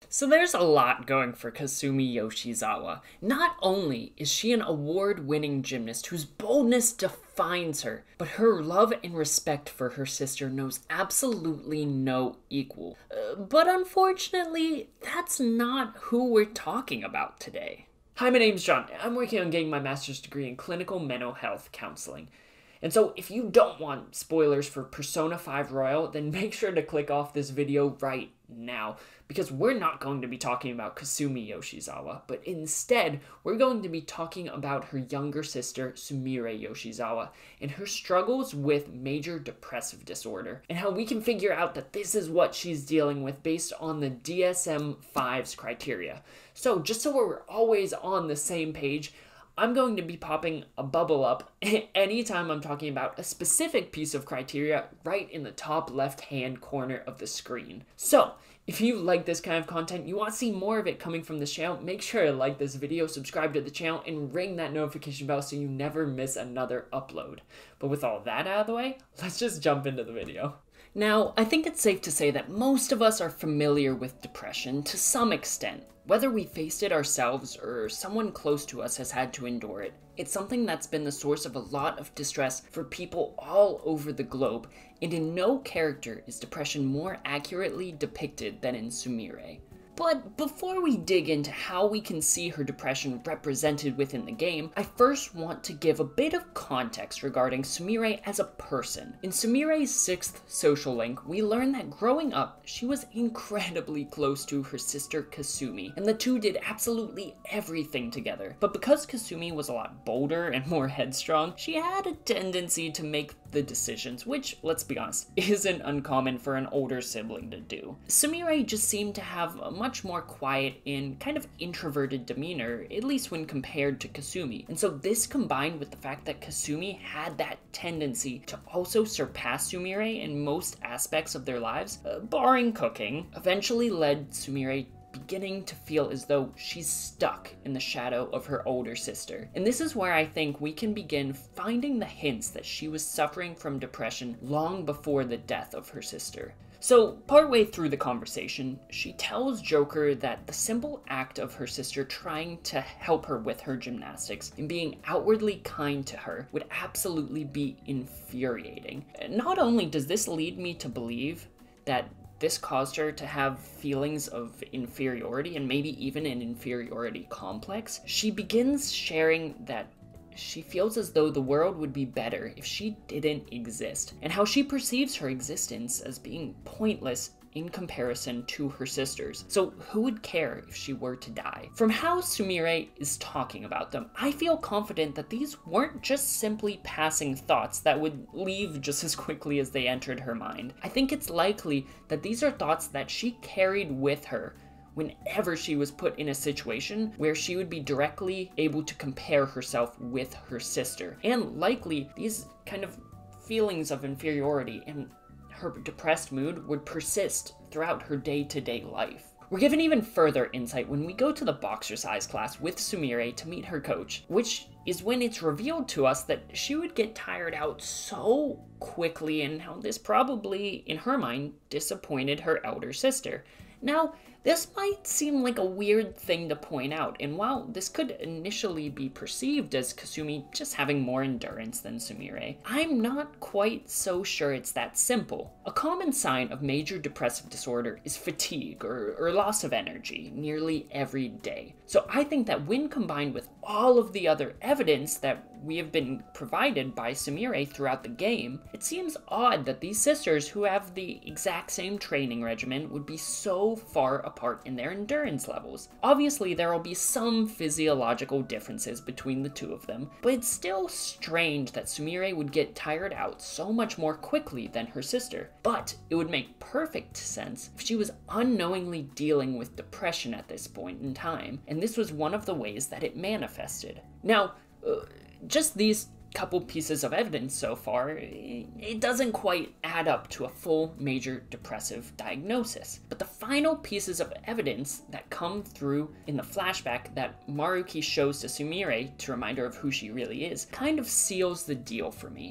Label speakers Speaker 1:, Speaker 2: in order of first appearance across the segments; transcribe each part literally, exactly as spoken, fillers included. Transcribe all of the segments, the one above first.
Speaker 1: So there's a lot going for Kasumi Yoshizawa. Not only is she an award-winning gymnast whose boldness defines her, but her love and respect for her sister knows absolutely no equal. Uh, but unfortunately, that's not who we're talking about today. Hi, my name's John. I'm working on getting my master's degree in clinical mental health counseling. And so if you don't want spoilers for Persona five Royal, then make sure to click off this video right now, because we're not going to be talking about Kasumi Yoshizawa, but instead we're going to be talking about her younger sister Sumire Yoshizawa and her struggles with major depressive disorder, and how we can figure out that this is what she's dealing with based on the D S M five's criteria. So just so we're always on the same page, I'm going to be popping a bubble up anytime I'm talking about a specific piece of criteria right in the top left-hand corner of the screen. So, if you like this kind of content, you want to see more of it coming from this channel, make sure to like this video, subscribe to the channel, and ring that notification bell so you never miss another upload. But with all that out of the way, let's just jump into the video. Now, I think it's safe to say that most of us are familiar with depression to some extent. Whether we faced it ourselves or someone close to us has had to endure it, it's something that's been the source of a lot of distress for people all over the globe, and in no character is depression more accurately depicted than in Sumire. But before we dig into how we can see her depression represented within the game, I first want to give a bit of context regarding Sumire as a person. In Sumire's sixth social link, we learn that growing up, she was incredibly close to her sister Kasumi, and the two did absolutely everything together. But because Kasumi was a lot bolder and more headstrong, she had a tendency to make the decisions, which, let's be honest, isn't uncommon for an older sibling to do. Sumire just seemed to have a much more quiet and kind of introverted demeanor, at least when compared to Kasumi. And so this, combined with the fact that Kasumi had that tendency to also surpass Sumire in most aspects of their lives, uh, barring cooking, eventually led Sumire beginning to feel as though she's stuck in the shadow of her older sister. And this is where I think we can begin finding the hints that she was suffering from depression long before the death of her sister. So, partway through the conversation, she tells Joker that the simple act of her sister trying to help her with her gymnastics and being outwardly kind to her would absolutely be infuriating. Not only does this lead me to believe that this caused her to have feelings of inferiority and maybe even an inferiority complex, she begins sharing that she feels as though the world would be better if she didn't exist, and how she perceives her existence as being pointless in comparison to her sisters. So who would care if she were to die? From how Sumire is talking about them, I feel confident that these weren't just simply passing thoughts that would leave just as quickly as they entered her mind. I think it's likely that these are thoughts that she carried with her whenever she was put in a situation where she would be directly able to compare herself with her sister. And likely, these kind of feelings of inferiority and her depressed mood would persist throughout her day-to-day life. We're given even further insight when we go to the boxercise class with Sumire to meet her coach, which is when it's revealed to us that she would get tired out so quickly, and how this probably, in her mind, disappointed her elder sister. Now, this might seem like a weird thing to point out, and while this could initially be perceived as Kasumi just having more endurance than Sumire, I'm not quite so sure it's that simple. A common sign of major depressive disorder is fatigue or, or loss of energy nearly every day. So I think that when combined with all of the other evidence that we have been provided by Sumire throughout the game, it seems odd that these sisters who have the exact same training regimen would be so far apart in their endurance levels. Obviously, there will be some physiological differences between the two of them, but it's still strange that Sumire would get tired out so much more quickly than her sister. But it would make perfect sense if she was unknowingly dealing with depression at this point in time, and this was one of the ways that it manifested. Now, uh, just these couple pieces of evidence so far, it doesn't quite add up to a full major depressive diagnosis. But the final pieces of evidence that come through in the flashback that Maruki shows to Sumire to remind her of who she really is kind of seals the deal for me.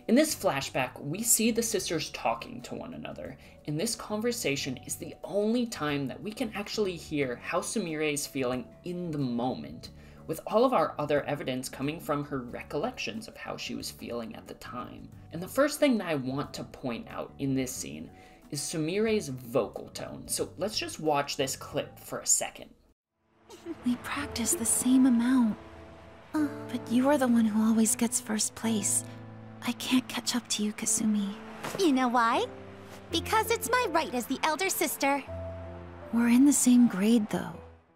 Speaker 1: In this flashback, we see the sisters talking to one another, and this conversation is the only time that we can actually hear how Sumire is feeling in the moment, with all of our other evidence coming from her recollections of how she was feeling at the time. And the first thing that I want to point out in this scene is Sumire's vocal tone, so let's just watch this clip for a second.
Speaker 2: We practice the same amount, uh, but you are the one who always gets first place. I can't catch up to you, Kasumi.
Speaker 3: You know why? Because it's my right as the elder sister.
Speaker 2: We're in the same grade, though.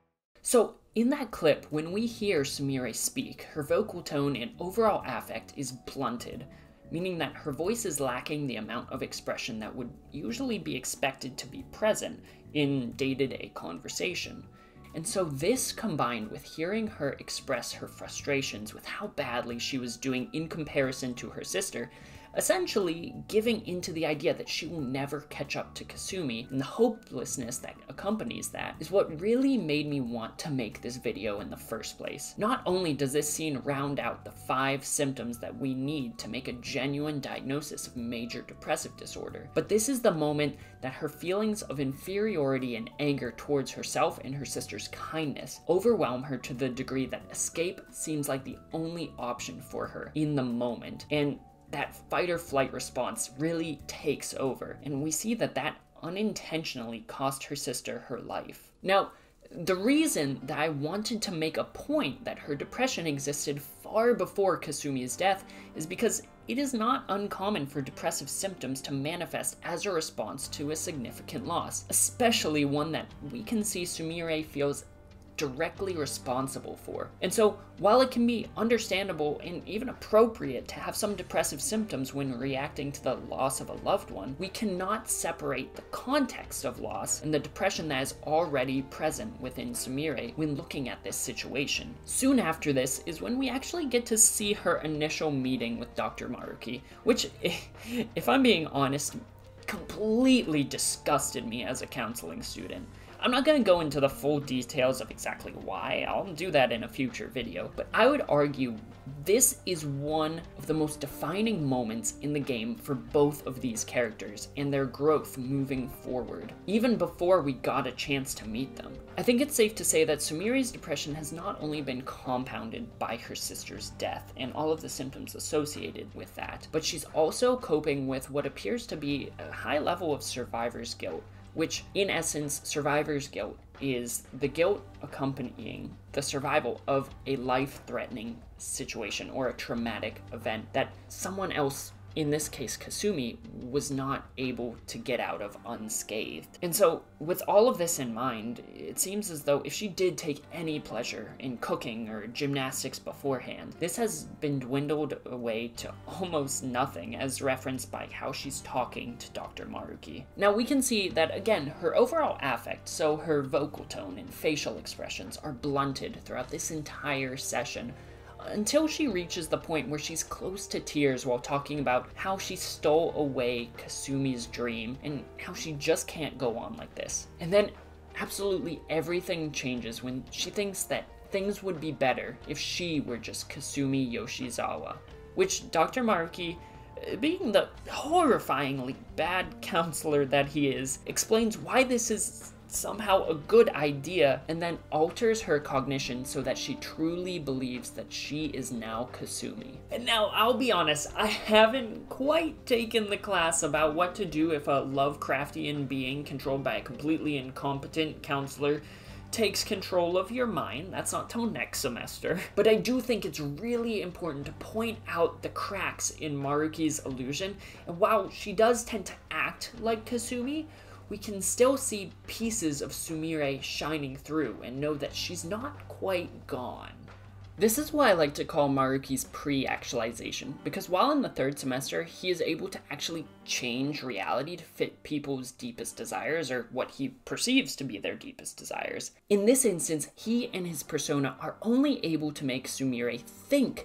Speaker 1: So, in that clip, when we hear Sumire speak, her vocal tone and overall affect is blunted, meaning that her voice is lacking the amount of expression that would usually be expected to be present in day-to-day conversation. And so this, combined with hearing her express her frustrations with how badly she was doing in comparison to her sister, essentially giving into the idea that she will never catch up to Kasumi, and the hopelessness that accompanies that, is what really made me want to make this video in the first place. Not only does this scene round out the five symptoms that we need to make a genuine diagnosis of major depressive disorder, but this is the moment that her feelings of inferiority and anger towards herself and her sister's kindness overwhelm her to the degree that escape seems like the only option for her in the moment, and that fight or flight response really takes over, and we see that that unintentionally cost her sister her life. Now, the reason that I wanted to make a point that her depression existed far before Kasumi's death is because it is not uncommon for depressive symptoms to manifest as a response to a significant loss, especially one that we can see Sumire feels directly responsible for. And so, while it can be understandable and even appropriate to have some depressive symptoms when reacting to the loss of a loved one, we cannot separate the context of loss and the depression that is already present within Sumire when looking at this situation. Soon after this is when we actually get to see her initial meeting with Doctor Maruki, which, if I'm being honest, completely disgusted me as a counseling student. I'm not going to go into the full details of exactly why, I'll do that in a future video, but I would argue this is one of the most defining moments in the game for both of these characters and their growth moving forward, even before we got a chance to meet them. I think it's safe to say that Sumire's depression has not only been compounded by her sister's death and all of the symptoms associated with that, but she's also coping with what appears to be a high level of survivor's guilt, which, in essence, survivor's guilt is the guilt accompanying the survival of a life-threatening situation or a traumatic event that someone else, in this case Kasumi, was not able to get out of unscathed. And so, with all of this in mind, it seems as though if she did take any pleasure in cooking or gymnastics beforehand, this has been dwindled away to almost nothing, as referenced by how she's talking to Doctor Maruki. Now, we can see that, again, her overall affect, so her vocal tone and facial expressions, are blunted throughout this entire session, until she reaches the point where she's close to tears while talking about how she stole away Kasumi's dream and how she just can't go on like this. And then absolutely everything changes when she thinks that things would be better if she were just Kasumi Yoshizawa, which Doctor Maruki, being the horrifyingly bad counselor that he is, explains why this is somehow a good idea, and then alters her cognition so that she truly believes that she is now Kasumi. And now, I'll be honest, I haven't quite taken the class about what to do if a Lovecraftian being controlled by a completely incompetent counselor takes control of your mind. That's not till next semester. But I do think it's really important to point out the cracks in Maruki's illusion, and while she does tend to act like Kasumi, we can still see pieces of Sumire shining through and know that she's not quite gone. This is what I like to call Maruki's pre-actualization, because while in the third semester, he is able to actually change reality to fit people's deepest desires, or what he perceives to be their deepest desires. In this instance, he and his persona are only able to make Sumire think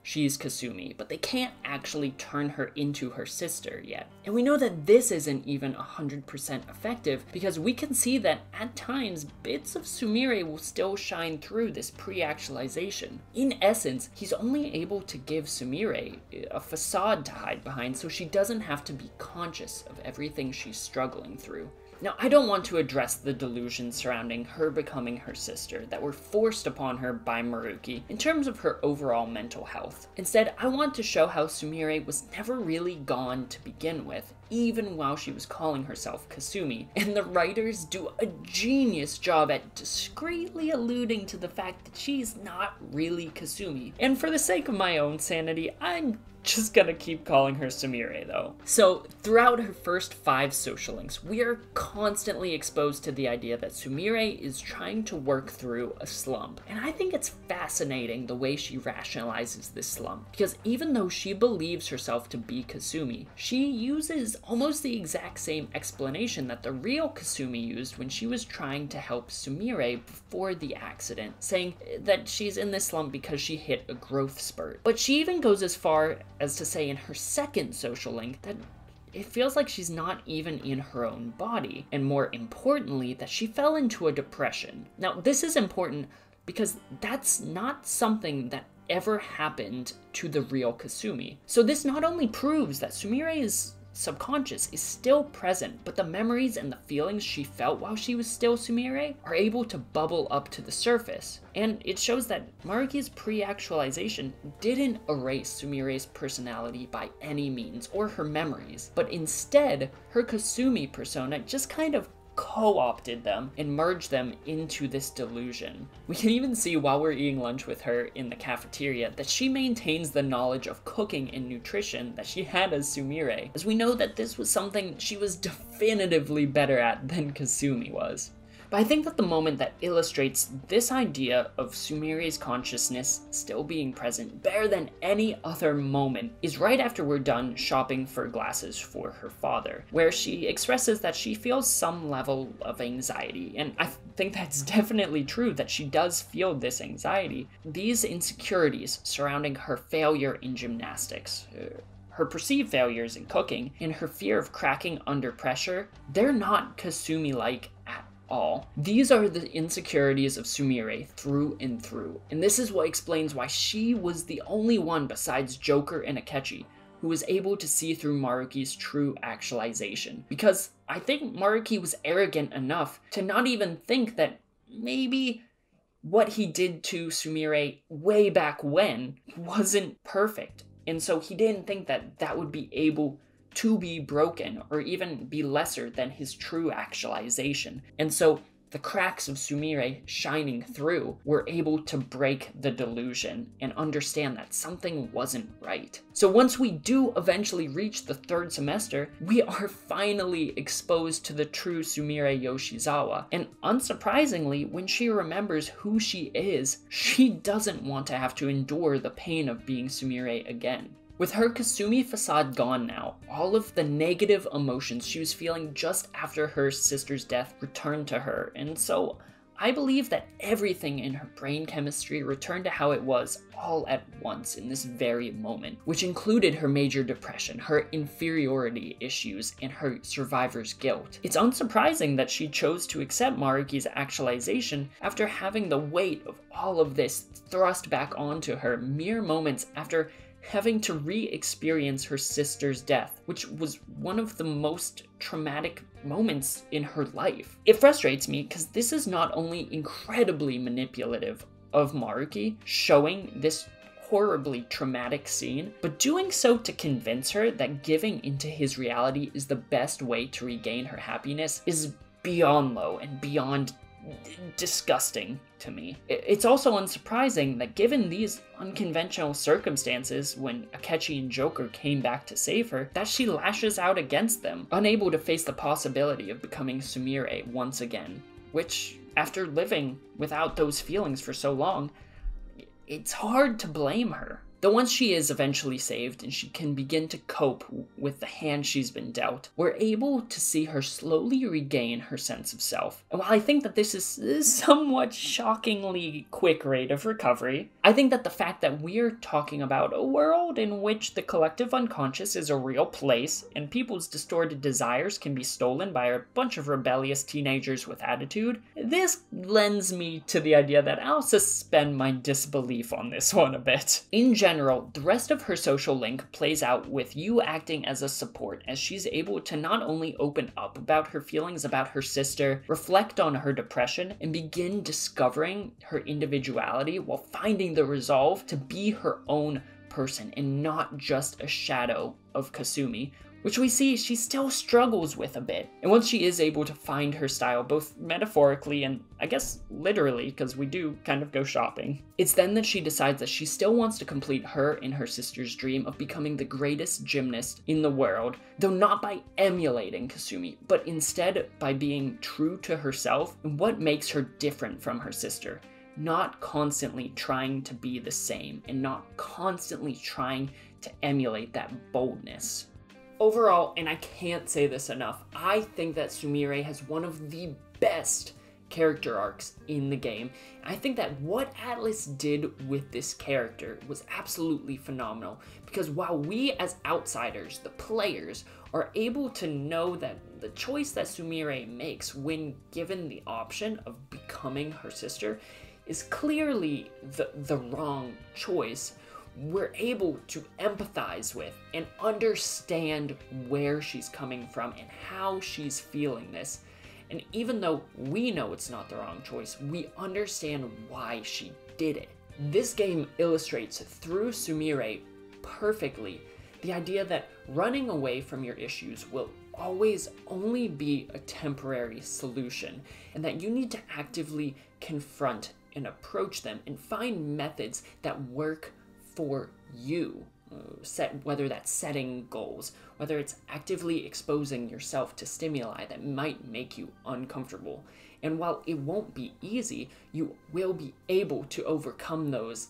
Speaker 1: she's Kasumi, but they can't actually turn her into her sister yet. And we know that this isn't even one hundred percent effective because we can see that at times bits of Sumire will still shine through this pre-actualization. In essence, he's only able to give Sumire a facade to hide behind so she doesn't have to be conscious of everything she's struggling through. Now, I don't want to address the delusions surrounding her becoming her sister that were forced upon her by Maruki in terms of her overall mental health. Instead, I want to show how Sumire was never really gone to begin with, even while she was calling herself Kasumi, and the writers do a genius job at discreetly alluding to the fact that she's not really Kasumi. And for the sake of my own sanity, I'm just gonna keep calling her Sumire though. So throughout her first five social links, we are constantly exposed to the idea that Sumire is trying to work through a slump. And I think it's fascinating the way she rationalizes this slump, because even though she believes herself to be Kasumi, she uses almost the exact same explanation that the real Kasumi used when she was trying to help Sumire before the accident, saying that she's in this slump because she hit a growth spurt. But she even goes as far as to say in her second social link that it feels like she's not even in her own body, and more importantly, that she fell into a depression. Now, this is important because that's not something that ever happened to the real Kasumi. So this not only proves that Sumire's subconscious is still present, but the memories and the feelings she felt while she was still Sumire are able to bubble up to the surface. And it shows that Maruki's pre-actualization didn't erase Sumire's personality by any means, or her memories, but instead, her Kasumi persona just kind of co-opted them and merged them into this delusion. We can even see while we're eating lunch with her in the cafeteria that she maintains the knowledge of cooking and nutrition that she had as Sumire, as we know that this was something she was definitively better at than Kasumi was. But I think that the moment that illustrates this idea of Sumire's consciousness still being present better than any other moment is right after we're done shopping for glasses for her father, where she expresses that she feels some level of anxiety, and I think that's definitely true that she does feel this anxiety. These insecurities surrounding her failure in gymnastics, uh, her perceived failures in cooking, and her fear of cracking under pressure, they're not Kasumi-like at all. These are the insecurities of Sumire through and through, and this is what explains why she was the only one besides Joker and Akechi who was able to see through Maruki's true actualization. Because I think Maruki was arrogant enough to not even think that maybe what he did to Sumire way back when wasn't perfect. And so he didn't think that that would be able to be broken or even be lesser than his true actualization. And so the cracks of Sumire shining through were able to break the delusion and understand that something wasn't right. So once we do eventually reach the third semester, we are finally exposed to the true Sumire Yoshizawa. And unsurprisingly, when she remembers who she is, she doesn't want to have to endure the pain of being Sumire again. With her Kasumi facade gone now, all of the negative emotions she was feeling just after her sister's death returned to her, and so I believe that everything in her brain chemistry returned to how it was all at once in this very moment, which included her major depression, her inferiority issues, and her survivor's guilt. It's unsurprising that she chose to accept Maruki's actualization after having the weight of all of this thrust back onto her mere moments after having to re-experience her sister's death, which was one of the most traumatic moments in her life. It frustrates me because this is not only incredibly manipulative of Maruki, showing this horribly traumatic scene, but doing so to convince her that giving into his reality is the best way to regain her happiness is beyond low and beyond disgusting to me. It's also unsurprising that given these unconventional circumstances when Akechi and Joker came back to save her, that she lashes out against them, unable to face the possibility of becoming Sumire once again, which, after living without those feelings for so long, it's hard to blame her. Though once she is eventually saved and she can begin to cope with the hand she's been dealt, we're able to see her slowly regain her sense of self. And while I think that this is a somewhat shockingly quick rate of recovery, I think that the fact that we're talking about a world in which the collective unconscious is a real place and people's distorted desires can be stolen by a bunch of rebellious teenagers with attitude, this lends me to the idea that I'll suspend my disbelief on this one a bit. In general, the rest of her social link plays out with you acting as a support, as she's able to not only open up about her feelings about her sister, reflect on her depression, and begin discovering her individuality while finding the resolve to be her own person and not just a shadow of Kasumi, which we see she still struggles with a bit. And once she is able to find her style, both metaphorically and I guess literally, because we do kind of go shopping, it's then that she decides that she still wants to complete her and her sister's dream of becoming the greatest gymnast in the world, though not by emulating Kasumi, but instead by being true to herself and what makes her different from her sister. Not constantly trying to be the same and not constantly trying to emulate that boldness. Overall, and I can't say this enough, I think that Sumire has one of the best character arcs in the game. I think that what Atlas did with this character was absolutely phenomenal, because while we as outsiders, the players, are able to know that the choice that Sumire makes when given the option of becoming her sister is clearly the, the wrong choice, we're able to empathize with and understand where she's coming from and how she's feeling this. And even though we know it's not the wrong choice, we understand why she did it. This game illustrates through Sumire perfectly the idea that running away from your issues will always only be a temporary solution, and that you need to actively confront and approach them and find methods that work for you, uh, set, whether that's setting goals, whether it's actively exposing yourself to stimuli that might make you uncomfortable. And while it won't be easy, you will be able to overcome those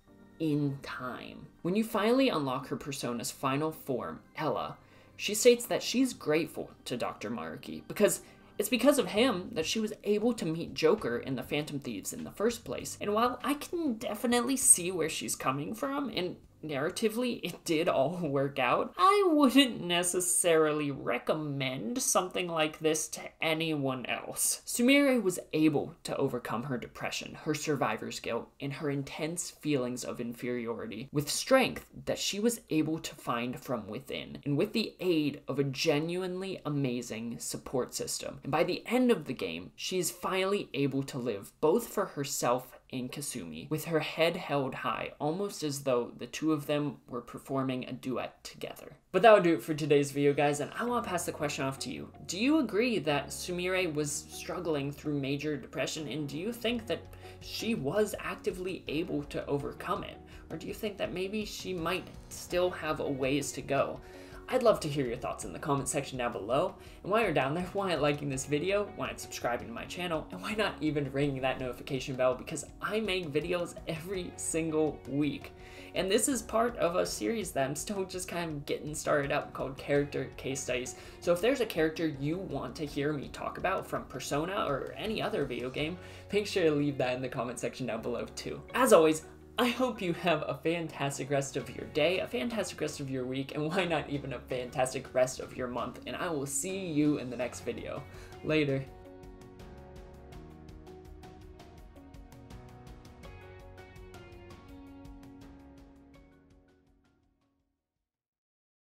Speaker 1: in time. When you finally unlock her persona's final form, Ella, she states that she's grateful to Doctor Maruki because it's because of him that she was able to meet Joker in the Phantom Thieves in the first place. And while I can definitely see where she's coming from, and narratively it did all work out, I wouldn't necessarily recommend something like this to anyone else. Sumire was able to overcome her depression, her survivor's guilt, and her intense feelings of inferiority with strength that she was able to find from within, and with the aid of a genuinely amazing support system. And by the end of the game, she is finally able to live both for herself and Kasumi, with her head held high, almost as though the two of them were performing a duet together. But that would do it for today's video, guys, and I want to pass the question off to you. Do you agree that Sumire was struggling through major depression, and do you think that she was actively able to overcome it? Or do you think that maybe she might still have a ways to go? I'd love to hear your thoughts in the comment section down below. And while you're down there, why not liking this video, why not subscribing to my channel, and why not even ringing that notification bell, because I make videos every single week. And this is part of a series that I'm still just kind of getting started up called Character Case Studies. So if there's a character you want to hear me talk about from Persona or any other video game, make sure to leave that in the comment section down below too. As always, I hope you have a fantastic rest of your day, a fantastic rest of your week, and why not even a fantastic rest of your month, and I will see you in the next video. Later.